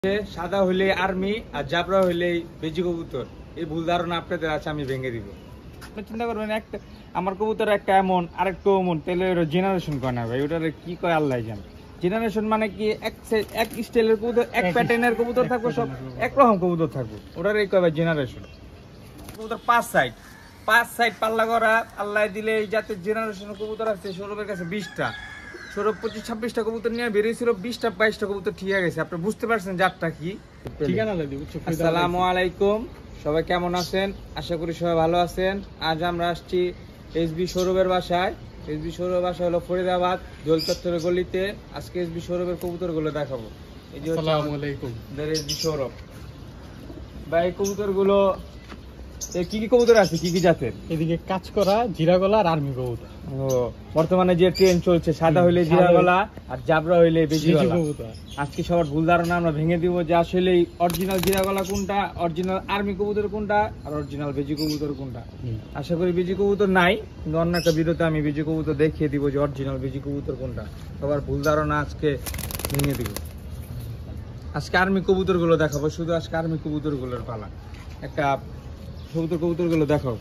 সাদা হইলে আর্মি আর জাবরা হইলে বেজি কবুতর। এই ভুল ধারণা আপনাদের আছে, আমি ভেঙে দিব। আপনি চিন্তা করবেন একটা আমার কবুতর একটা এমন আরেকটু এমন, তাহলে জেনারেশন কয় না ভাই, ওটার কি কয় আল্লাহ জানে। জেনারেশন মানে কি এক স্টাইলের কবুতর, এক প্যাটার্নের কবুতর থাকবো, সব একরকম কবুতর থাকবো, ওটার এই কয় ভাই জেনারেশন। কবুতর পাঁচ সাইড পাল্লা করা আল্লাহ দিলে এই জাতের জেনারেশন কবুতর আছে সৌরভের কাছে 20টা। সৌরভ 25-26টা কবুতর নিয়ে বেরিয়েছিল, 20টা-22টা কবুতর ঠিক গেছে। আপনি বুঝতে পারছেন জাতটা কি। আসসালামু আলাইকুম, সবাই কেমন আছেন? আশা করি সবাই ভালো আছেন। আজ আমরা আসছি এসবি সৌরভের বাসায়। এসবি সৌরভের বাসা হলো ফরিদাবাদ দোল চত্বরের গলিতে। আজকে এসবি সৌরভের কবুতর গুলো দেখাবো। এই যে এসবি সৌরভ ভাই, কবুতর গুলো কি কি কবুতর আছে, কি কি জাতের? এদিকে কাজ করা জিরা গলা আর আর্মি কবুতর। বর্তমানে যে ট্রেন চলছে, সাদা হইলে জিরা গলা আর জাবরা হইলে বেজি কবুতর। আজকে সবার ভুল ধারণা আমরা ভেঙে দিব যে আসলে অরিজিনাল জিরা গলা কোনটা, অরিজিনাল আর্মি কবুতর কোনটা, আর অরিজিনাল বেজি কবুতর কোনটা। আশা করি বেজি কবুতর নাই, কিন্তু অন্য একটা ভিডিওতে আমি বেজি কবুতর দেখিয়ে দিব যে অরিজিনাল বেজি কবুতর কোনটা। সবার ভুল ধারণা আজকে ভেঙে দিব। আজকে আর্মি কবুতর গুলো দেখাবো, শুধু আজকে আর্মি কবুতর গুলোর পালা। একটা কবুতর গুলো দেখাও।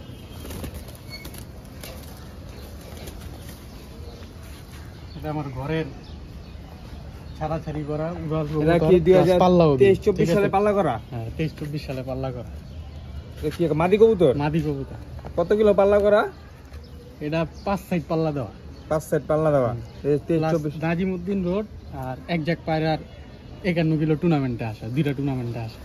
এটা আমার ঘরের ছাড়াছাড়ি করা এরা কি 2023-24 সালে পাল্লা করা? হ্যাঁ, 23-24 সালে পাল্লা করা। এটা কি মাদি কবুতর? মাদি কবুতর। কত কিলো পাল্লা করা? এটা 5 সাইড পাল্লা দেওয়া। 5 সাইড পাল্লা দেওয়া। 23-24 নাজিমউদ্দিন রোড আর একজাক পায়রার 51 কিলো টুর্নামেন্টে আসা, দুইটা টুর্নামেন্টে আসা।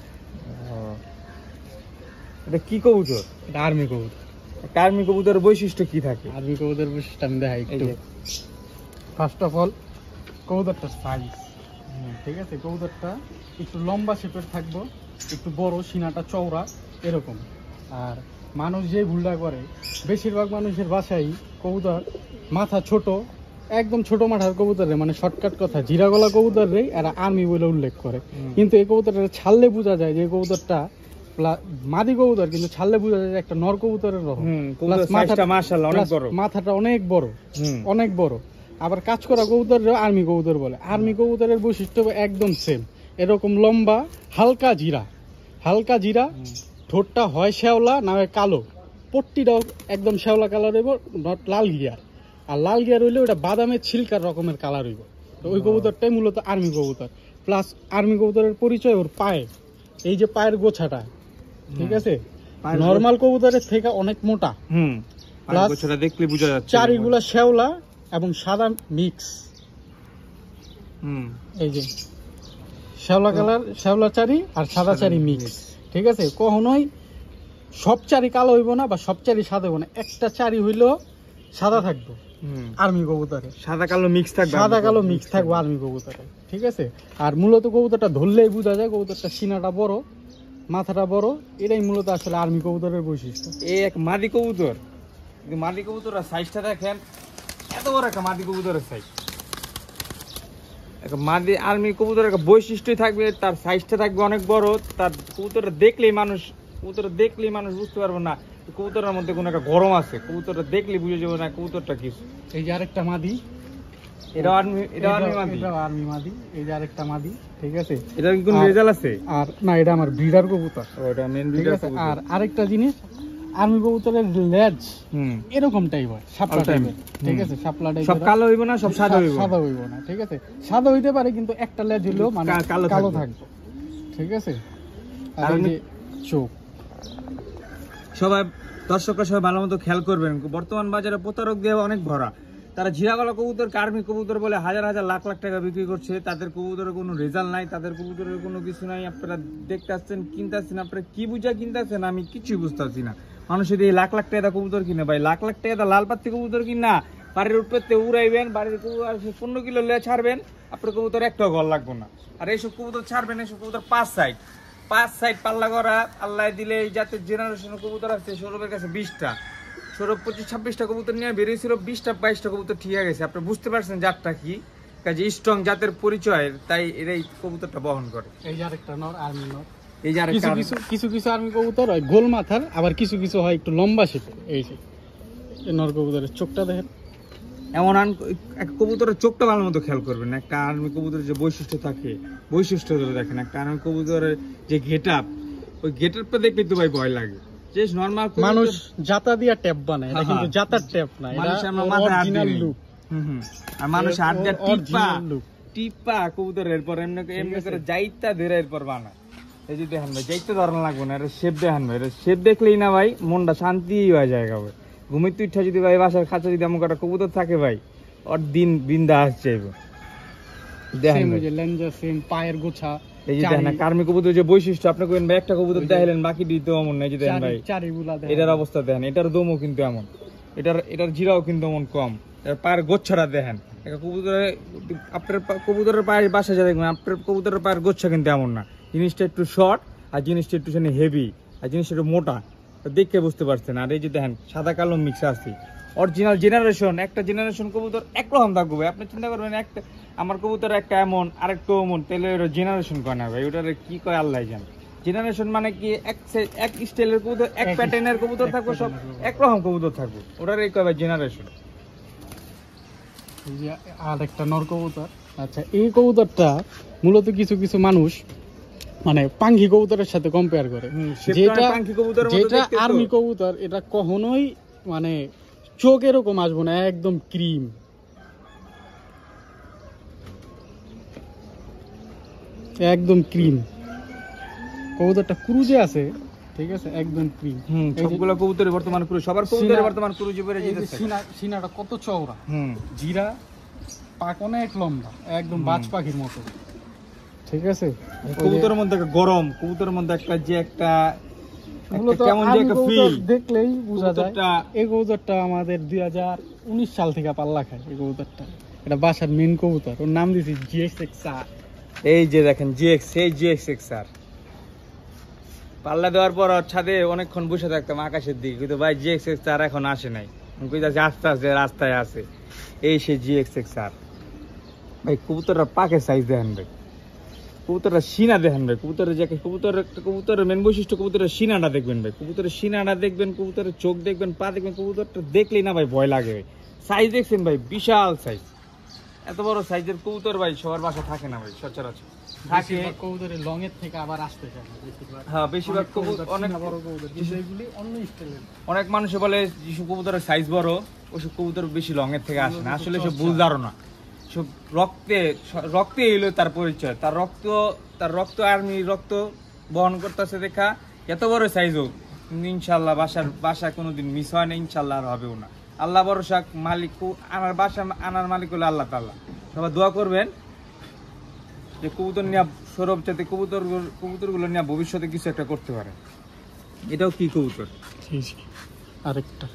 এটা কি কবুতর? এটা আর্মি কবুতর। আর্মি কবুতরের বৈশিষ্ট্য কি থাকে? আর্মি কবুতরের বৈশিষ্ট্য আমি দেখাই একটু। ফার্স্ট অফ অল কবুতরটার সাইজ, ঠিক আছে? কবুতরটা একটু লম্বা শেপের থাকবো, একটু বড়, সিনাটা চওড়া এরকম। আর মানুষ যে ভুলটা করে, বেশিরভাগ মানুষের বাসায় কবুতর মাথা ছোট, একদম ছোট মাথার কবুতরে, মানে শর্টকাট কথা জিরা গলা কবুতরে এরা আর্মি বলে উল্লেখ করে। কিন্তু এই কবুতরটা ছাড়লে বোঝা যায় যে কবুতরটা মাদি কবুতর, কিন্তু ছাড়লে বোঝা যায় একটা নর কবুতরের রকম। মাথাটা অনেক বড়, অনেক বড়। আবার কাজ করা কবুতর আর্মি কবুতর বলে। আর্মি কবুতরের বৈশিষ্ট্য একদম সেম, এরকম লম্বা, হালকা জিরা, ঠোঁটটা হয় শ্যাওলা না হয় কালো, পট্টিটাও একদম শ্যাওলা কালার হইব, নট লাল গিয়ার। আর লাল গিয়ার হইলে ওটা বাদামের ছিলকার রকমের কালার হইব। তো ওই কবুতরটাই মূলত আর্মি কবুতর। প্লাস আর্মি কবুতরের পরিচয় ওর পায়ে, এই যে পায়ের গোছাটা, ঠিক আছে, নরমাল কবুতরের থেকে অনেক মোটা। দেখলে বোঝা যাচ্ছে চারিগুলা শ্যাওলা এবং সাদা মিক্স। এই যে শ্যাওলা কালার, শ্যাওলা চারি আর সাদা চারি মিক্স, ঠিক আছে? কখনোই সব চারি কালো হইব না বা সব চারি সাদা হইব না, একটা চারি হইলেও সাদা থাকবে আর্মি কবুতরে, সাদা কালো মিক্স থাকবে, আর্মি কবুতরে, ঠিক আছে? আর মূলত কবুতরটা ধরলেই বোঝা যায় কবুতরটা সিনাটা বড়, মাথাটা বড়, এটাই মূলত আসলে আর্মি কবুতরের বৈশিষ্ট্য। এই এক মাদি কবুতর, মাদি কবুতরের সাইজটা দেখেন, এত বড় একটা মাদি কবুতরের সাইজ। একটা মাদি আর্মি কবুতরের একটা বৈশিষ্ট্যই থাকবে, তার সাইজটা থাকবে অনেক বড়। তার কবুতরটা দেখলেই মানুষ বুঝতে পারবে না কবুতরের মধ্যে কোনো একটা গরম আছে। কবুতরটা দেখলেই বুঝে যাবে না কবুতরটা কি। এই যে আরেকটা মাদি, এটা আর্মি মাদি। এই যে আরেকটা মাদি, ঠিক আছে? এটা কি কোনো রেজাল্ট আছে? আর না, এটা আমার ব্রিডার কবুতর। ওটা মেন ব্রিডার কবুতর। আর আরেকটা জিনিস, আর্মি কবুতরের লেজ এরকম টাইপ হয়, শাপলা টাইপের, ঠিক আছে? শাপলা টাইপের। সব কালো হইব না, সব সাদা হইব না, ঠিক আছে? সাদা হইতে পারে, কিন্তু একটা লেজ হইলেও মানে কালো থাকবে, ঠিক আছে? আর এই যে চোখ, সবাই দর্শকরা সবাই ভালো মতো খেয়াল করবেন। বর্তমান বাজারে প্রতারক দিয়ে অনেক ভরা। তারা জিরাগলা কবুতর আর্মি কবুতর বলে হাজার লাখ টাকা বিক্রি করছে। তাদের কবুতরের কোনো রেজাল্ট নাই, তাদের কবুতরের কোনো কিছু নাই। আপনারা দেখতে আসছেন, কিনতে আসছেন, আপনারা কি বুঝা কিনতে আসছেন আমি কিছুই বুঝতে পারছি না। মানুষের এই লাখ টাকা কবুতর কিনে, ভাই লাখ টাকা লাল পাত্তি কবুতর কিনা বাড়ির উঠতে উড়াইবেন, বাড়ির 15 কিলো লে ছাড়বেন, আপনার কবুতর একটাও ঘর লাগবে না। আর এইসব কবুতর ছাড়বেন, এইসব কবুতর 5 সাইড পাল্লা করা আল্লাহ দিলে এই জাতের জেনারেশন কবুতর আছে সৌরভের কাছে 20টা। সৌরভ 25-26টা কবুতর নিয়ে বেরিয়েছিল, 20টা-22টা কবুতর ঠিক গেছে। আপনি বুঝতে পারছেন জাতটা কি, কাজে স্ট্রং জাতের পরিচয়, তাই এরাই কবুতরটা বহন করে। এই যে আরেকটা নর, আর্মি নর। এই যে আরেকটা কিছু আর্মি কবুতর হয় গোল মাথার, আবার কিছু হয় একটু লম্বা শেপের। এই যে নর কবুতরের চোখটা দেখেন, এমন এক কবুতরের চোখটা ভালো মতো খেয়াল করবেন। একটা আর্মি কবুতরের যে বৈশিষ্ট্য থাকে, বৈশিষ্ট্যগুলো দেখেন। একটা আর্মি কবুতরের যে গেট আপ, ওই গেট আপটা দেখলে তো ভাই ভয় লাগে। যে নরমাল মানুষ জাতা দিয়া ট্যাপ বানায়, এটা কিন্তু জাতার ট্যাপ না, এটা অরিজিনাল লুক। আর মানুষ হাত দিয়ে টিপা কবুতরের পর এমনি করে যাইতা ধরে এরপর বানায়। এই যে দেখেন ভাই, যাইতে ধরানো লাগবে না, এটা শেপ দেখেন ভাই, এটা শেপ দেখলেই না ভাই মনটা শান্তি হয়ে যায়। ভাই ঘুমিতে ইচ্ছা যদি ভাই বাসার খাঁচা যদি এমন একটা কবুতর থাকে ভাই, ওর দিন বিন্দা আসছে। দেখেন লেঞ্জা সেম, পায়ের গোছা। এই যে দেখেন কার্মি কবুতর যে বৈশিষ্ট্য, আপনি কইেন ভাই একটা কবুতর দেখাইলেন বাকি দিতে এমন নাই। যে দেখেন ভাই এটার অবস্থা দেখেন, এটার দমও কিন্তু এমন, এটার জিরাও কিন্তু এমন কম, এর পায়ের গোচ্ছাটা দেখেন। একটা কবুতরের, আপনার কবুতরের পায়ের বাসা যা দেখবেন, আপনার কবুতরের পায়ের গোচ্ছা কিন্তু এমন না। জিনিসটা একটু শর্ট, আর জিনিসটা একটু হেভি, আর জিনিসটা একটু মোটা, দেখে বুঝতে পারছেন। আর এই যে দেখেন সাদা কালো মিক্স আছে, অরিজিনাল জেনারেশন। একটা জেনারেশন কবুতর একরকম থাকবে ভাই, আপনি চিন্তা করবেন একটা আমার কবুতর একটা এমন আরেকটু এমন, তাহলে জেনারেশন কয় না ভাই, ওটারে কি কয় আল্লাহ জানে। জেনারেশন মানে কি এক স্টাইলের কবুতর, এক প্যাটার্নের কবুতর থাকবে, সব একরকম কবুতর থাকবে, ওটারে কয় ভাই জেনারেশন। আর একটা নর কবুতর। আচ্ছা, এই কবুতরটা মূলত কিছু কিছু মানুষ মানে পাঙ্খি কবুতরের সাথে কম্পেয়ার করে, যেটা আর্মি কবুতর, এটা কখনোই মানে চোখ এরকম আসবো না, একদম ক্রিম, একদম ক্রিম। কবুতরটা ক্রুজে আছে, ঠিক আছে, একদম ক্রিম। সবগুলো কবুতরে বর্তমান ক্রুজ, সবার কবুতরে বর্তমান ক্রুজে পড়ে যাচ্ছে। সিনাটা কত চওড়া, জিরা, পাক অনেক লম্বা, একদম বাজ পাখির মতো, ঠিক আছে। কবুতরের মধ্যে গরম, কবুতরের মধ্যে একটা যে একটা কেমন যে একটা ফিল দেখলেই বোঝা যায়। এই কবুতরটা আমাদের 2019 সাল থেকে পাল্লা খায়। এই কবুতরটা এটা বাসার মেন কবুতর, ওর নাম দিয়েছি GXXR। এই যে দেখেন GXXR পাল্লা দেওয়ার পর ছাদে অনেকক্ষণ বসে থাকতাম আকাশের দিকে, কিন্তু ভাই GXXR এখন আসে নাই, আস্তে আস্তে রাস্তায় আছে। এই সে GXXR ভাই। কবুতরটা পাকের সাইজ দেখেন ভাই, কবুতরটা সিনা দেখেন ভাই, কবুতরের যে কবুতরের মেন বৈশিষ্ট্য কবুতরের সিনাটা দেখবেন ভাই, কবুতরের সিনাটা দেখবেন, কবুতরের চোখ দেখবেন, পা দেখবেন। কবুতরটা দেখলেই না ভাই ভয় লাগে ভাই। সাইজ দেখছেন ভাই, বিশাল সাইজ। এত বড় সাইজের কবুতর ভাই সবার বাসা থাকে না ভাই, সচরাচর থাকে। কবুতরের লং এর থেকে আবার আসতে চায় না বেশিরভাগ। হ্যাঁ, বেশিরভাগ কবুতর অনেক বড় কবুতর, এগুলি অন্য স্টাইলের। অনেক মানুষে বলে যেসব কবুতরের সাইজ বড়, ওসব কবুতর বেশি লং এর থেকে আসে না। আসলে সব ভুল ধারণা। সব রক্তে এলো তার পরিচয়, তার রক্ত আর্মি রক্ত বহন করতেছে দেখা এত বড় সাইজ হোক, ইনশাল্লাহ বাসা কোনোদিন মিস হয় না, ইনশাল্লাহ আর হবেও না। আল্লাহ ভরসা, মালিক আনার মালিক হলো আল্লাহ তাআলা। সবাই দোয়া করবেন যে কবুতর নিয়ে সৌরভ যাতে কবুতরগুলো নিয়ে ভবিষ্যতে কিছু একটা করতে পারে। এটাও কি কবুতর, আরেকটা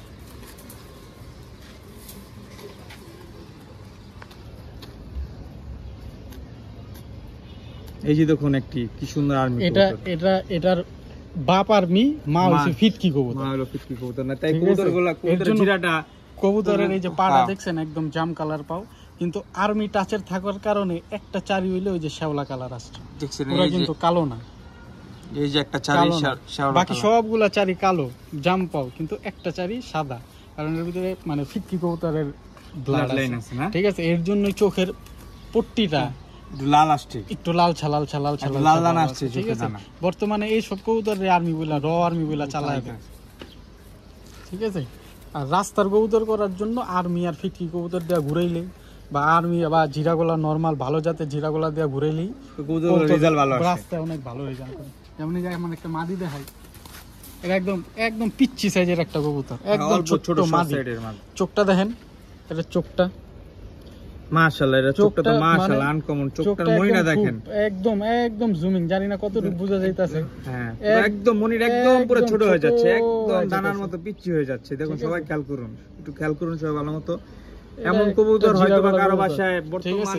এই যে দেখুন একটি কি সুন্দর আর্মি। এটার বাপ আর্মি, মা হচ্ছে ফিটকি কবুতর। মা হলো ফিটকি কবুতর না, তাই কবুতরের জিরাটা, কবুতরের এই যে পাটা দেখছেন একদম জাম কালার পাও, কিন্তু আর্মি টাচের থাকার কারণে একটা চারি হইলে ওই যে শ্যাওলা কালার আসছে, ওরা কিন্তু কালো না। এই যে একটা চারি শ্যাওলা, বাকি সবগুলা চারি কালো জাম পাও, কিন্তু একটা চারি সাদা, কারণ এর ভিতরে মানে ফিটকি কবুতরের ব্লাড আছে, ঠিক আছে। এর জন্য চোখের পট্টিটা লাল আসছে, একটু লাল ছালাল আসছে, ঠিক আছে। বর্তমানে এই সব কবুতর আর্মি বইলা, র আর্মি বইলা চালায় দেয়, ঠিক আছে। আর রাস্তার কবুতর করার জন্য আর্মি আর ফিটকি কবুতর দেওয়া ঘুরাইলে, বা আর্মি বা জিরাগোলা নরমাল ভালো জাতের জিরাগোলা দেওয়া ঘুরাইলেই রাস্তায় অনেক ভালো রেজাল্ট করে। যেমন এমন একটা মাদি দেখাই, এটা একদম পিচ্চি সাইজের একটা কবুতর, একদম ছোট মাদি। চোখটা দেখেন, এটা চোখটা মাশাআল্লাহ, এটা চোখটা তো মাশাআল্লাহ আনকমন। চোখটার মনিটা দেখেন, একদম জুমিং, জানি না কতটুকু বোঝা যাইতাছে। হ্যাঁ, একদম মনিটা একদম পুরো ছোট হয়ে যাচ্ছে, একদম দানার মতো পিচ্চি হয়ে যাচ্ছে। দেখুন সবাই খেয়াল করুন, একটু খেয়াল করুন সবাই ভালো মতো। এমন কবুতর হয়তো বা কারো বাসায় বর্তমান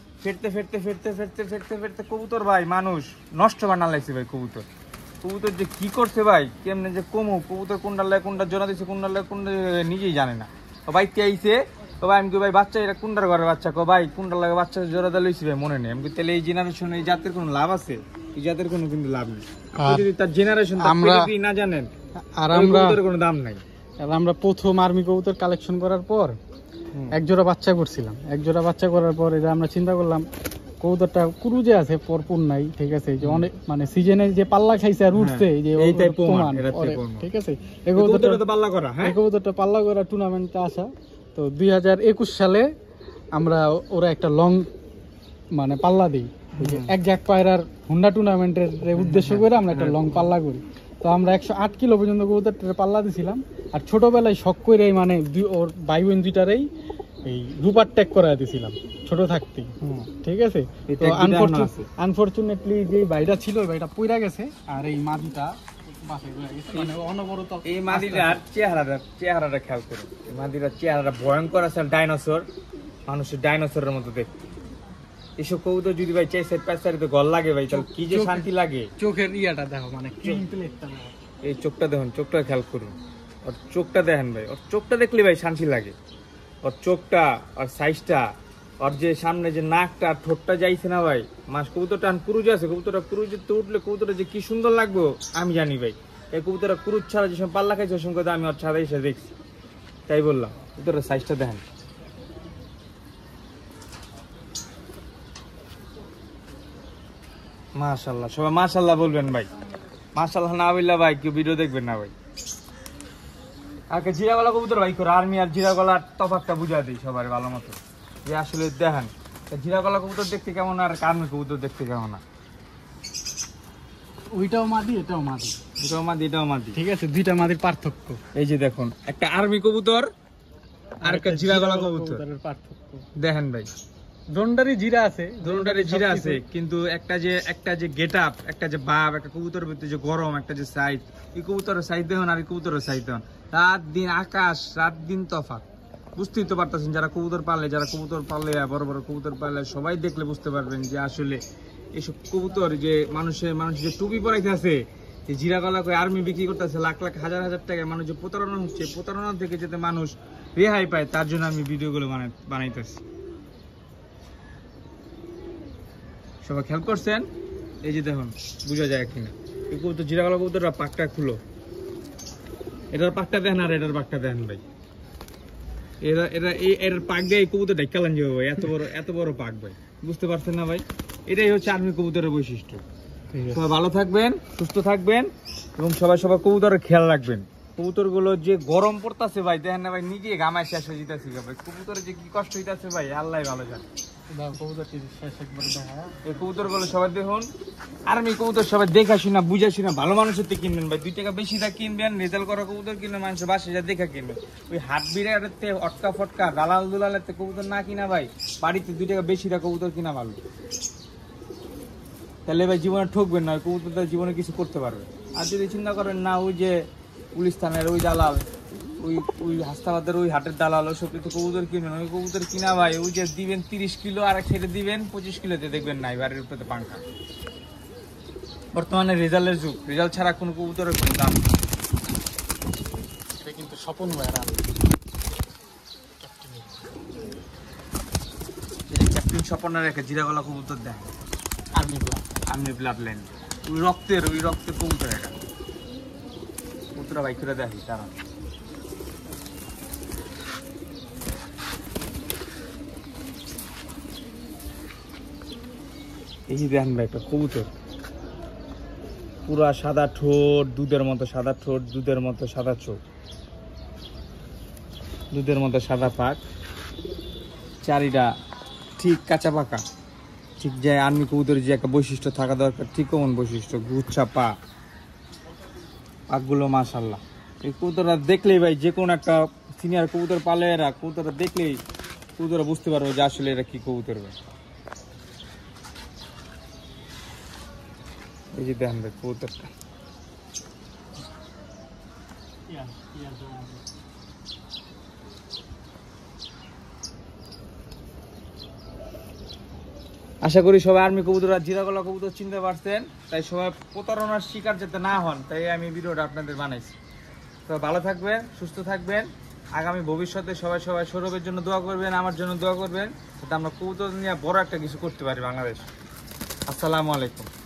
ফেরতে কবুতর ভাই মানুষ নষ্ট বানা লাগছে ভাই। কবুতর যে কি করছে ভাই, কেমনে যে কবুতর কোনটা জোড়া দিচ্ছে, কোনটা নিজেই জানে না। বাইতে আইছে ভাই, আমি ভাই বাচ্চা এটা কোনটার ঘরের বাচ্চা, ভাই কোনটার লাগে বাচ্চা জোড়া দা লইছি ভাই মনে নেই। আমি তাহলে এই জেনারেশন, এই জাতের কোনো লাভ আছে? এই জাতের কোনো কিন্তু লাভ নেই। যদি তার জেনারেশন না জানেন, আর আমরা কোনো দাম নাই। আমরা প্রথম আর্মি কবুতর কালেকশন করার পর এক জোড়া বাচ্চা করছিলাম। এক জোড়া বাচ্চা করার পর এটা আমরা চিন্তা করলাম কবুতরটা ক্রুজে আছে, পরপুর নাই, ঠিক আছে, যে অনেক মানে সিজনে যে পাল্লা খাইছে আর উঠছে, এই যে এইটাই প্রমাণ, ঠিক আছে। এই কবুতরটা তো পাল্লা করা, হ্যাঁ এই কবুতরটা পাল্লা করা টুর্নামেন্টে আসা। তো 2021 সালে আমরা ওরা একটা লং মানে পাল্লা দিই, এক জ্যাক পায়রার হুন্ডা টুর্নামেন্টের উদ্দেশ্য করে আমরা একটা লং পাল্লা করি। তো আমরা 108 কিলো পর্যন্ত কবুতরটার পাল্লা দিছিলাম। আর ছোটবেলায় শখ করে মানে ওর ভাই বোন দুইটারেই এই রূপার ট্যাগ করাই দিছিলাম ছোট থাকতেই, ঠিক আছে। তো আনফরচুনেটলি যে ভাইটা ছিল ওই ভাইটা পইরা গেছে, আর এই মাদিটা বাসে রয়ে গেছে। মানে অনবরত এই মাদিটার চেহারাটা খেয়াল করুন। এই মাদিটার চেহারাটা ভয়ঙ্কর আছে, ডাইনোসর, মানুষের ডাইনোসরের মতো দেখতে। এসব কবুতর যদি ভাই চাই সাইড পাঁচ সাইডে গল লাগে ভাই, তাহলে কি যে শান্তি লাগে। চোখের ইয়াটা দেখো, মানে ক্রিম প্লেটটা দেখো, এই চোখটা দেখুন, চোখটা খেয়াল করুন, ওর চোখটা দেখেন ভাই, ওর চোখটা দেখলে ভাই শান্তি লাগে। ওর চোখটা, ওর সাইজটা, ওর যে সামনে যে নাকটা, ঠোঁটটা যাইছে না ভাই, মাস কবুতরটা কুরুজ আছে, কবুতরটা কুরুজে তো উঠলে কবুতরটা যে কি সুন্দর লাগবে আমি জানি ভাই। এই কবুতরটা কুরুজ ছাড়া যে সময় পাল্লা খাইছে ওই সময় আমি ওর ছাড়া এসে দেখছি, তাই বললাম। কবুতরের সাইজটা দেখেন, মাশাআল্লাহ। সবাই মাশাআল্লাহ বলবেন ভাই, মাশাআল্লাহ না বললে ভাই কেউ ভিডিও দেখবেন না ভাই। আর জিরা গলা কবুতর ভাই করে আর্মি আর জিরা গলার তফাৎটা বুঝা দিই সবার ভালো মতো, যে আসলে দেখেন জিরা গলা কবুতর দেখতে কেমন আর আর্মি কবুতর দেখতে কেমন। ওইটাও মাদি, এটাও মাদি, এটাও মাদি, এটাও মাদি, ঠিক আছে। দুইটা মাদির পার্থক্য এই যে দেখুন, একটা আর্মি কবুতর আর একটা জিরা গলা কবুতর, পার্থক্য দেখেন দেখেন ভাই। দোনটারই জিরা আছে, দোনোটারে জিরা আছে, কিন্তু একটা যে গেটআপ, একটা যে ভাব, একটা কবুতরের ভিতরে যে গরম, একটা যে সাইজ, এই কবুতরের সাইজ দেখুন আর এই কবুতরের সাইজ দেখুন, রাত দিন আকাশ, রাত দিন তফাৎ। বুঝতেই তো পারতেছেন, যারা কবুতর পালে বড় বড় কবুতর পালে সবাই দেখলে বুঝতে পারবেন যে আসলে এইসব কবুতর যে মানুষ যে টুপি পরাইতে আছে, যে জিরা গলা করে আর্মি বিক্রি করতেছে লাখ লাখ হাজার হাজার টাকায়, মানুষ যে প্রতারণা হচ্ছে, প্রতারণা থেকে যাতে মানুষ রেহাই পায় তার জন্য আমি ভিডিওগুলো বানাইতেছি। সবাই খেয়াল করছেন, এই যে দেখুন বুঝা যায় কিনা এই কবুতর জিরা গলা কবুতরটা পাকটা খুলো, এটার পাকটা দেখেন আর এটার পাকটা দেখেন ভাই। এর পাক দিয়ে এই কবুতর ঢেকালান যাবে ভাই, এত বড় পাক ভাই, বুঝতে পারছেন না ভাই। এটাই হচ্ছে আর্মি কবুতরের বৈশিষ্ট্য। সবাই ভালো থাকবেন, সুস্থ থাকবেন এবং সবাই কবুতরের খেয়াল রাখবেন। কবুতর গুলো যে গরম পড়তেছে ভাই, দেখেন না ভাই, নিজে গামায় শেষ হয়ে যেতেছি ভাই। কবুতরের যে কি কষ্ট হইতেছে ভাই, আল্লাহ ভালো জানে। এই কবুতর গুলো সবাই দেখুন, আর্মি কবুতর সবাই দেখা শুনা বুঝা শুনা ভালো মানুষের থেকে কিনবেন ভাই। 2 টাকা বেশি দা কিনবেন, রেজাল্ট করা কবুতর কিনবেন, মানুষের বাসে যা দেখা কিনবেন। ওই হাট বিড়াতে অটকা ফটকা দালাল দুলালের কবুতর না কিনা ভাই, বাড়িতে 2 টাকা বেশি দা কবুতর কিনা ভালো। তাহলে ভাই জীবনে ঠকবেন না, কবুতরটা জীবনে কিছু করতে পারবে। আর যদি চিন্তা করেন না ওই যে পুলিশ থানার ওই দালাল, ওই হাসনাবাদের ওই হাটের দালাল, ওসব কিন্তু কবুতর কিনবেন, ওই কবুতর কিনা ভাই ওই যে দিবেন 30 কিলো আর এক সাইডে দিবেন 25 কিলোতে, দেখবেন নাই বাড়ির উপরে পাঙ্খা। বর্তমানে রেজাল্টের যুগ, রেজাল্ট ছাড়া কোনো কবুতরের কোনো দাম নেই। এটা কিন্তু স্বপন ভাইরা ক্যাপ্টেন স্বপনের রেখে জিরা গলা কবুতর দেয় আর্মি ব্লাড লাইন, ওই রক্তের কবুতর এটা কবুতরা বাইক করে দেখি তারা। এই যে দেখেন ভাই একটা কবুতর, পুরা সাদা ঠোঁট, দুধের মতো সাদা ঠোঁট, দুধের মতো সাদা চোখ, দুধের মতো সাদা পাক, চারিটা ঠিক কাঁচা পাকা, ঠিক যে আর্মি কবুতরের যে একটা বৈশিষ্ট্য থাকা দরকার, ঠিক কোন বৈশিষ্ট্য, গুচ্ছা পাকগুলো মাশাআল্লাহ। এই কবুতররা দেখলেই ভাই, যে কোনো একটা সিনিয়র কবুতর পালে এরা, কবুতররা দেখলেই কবুতররা বুঝতে পারবে যে আসলে এরা কি কবুতর ভাই। এই যে দেখেন ভাই কবুতরটা, আশা করি সবাই আর্মি কবুতর আর জিরা গলা কবুতর চিনতে পারছেন, তাই সবাই প্রতারণার শিকার যাতে না হন তাই আমি ভিডিওটা আপনাদের বানাইছি। তো ভালো থাকবেন, সুস্থ থাকবেন, আগামী ভবিষ্যতে সবাই সৌরভের জন্য দোয়া করবেন, আমার জন্য দোয়া করবেন, যাতে আমরা কবুতর নিয়ে বড় একটা কিছু করতে পারি বাংলাদেশ। আসসালামু আলাইকুম।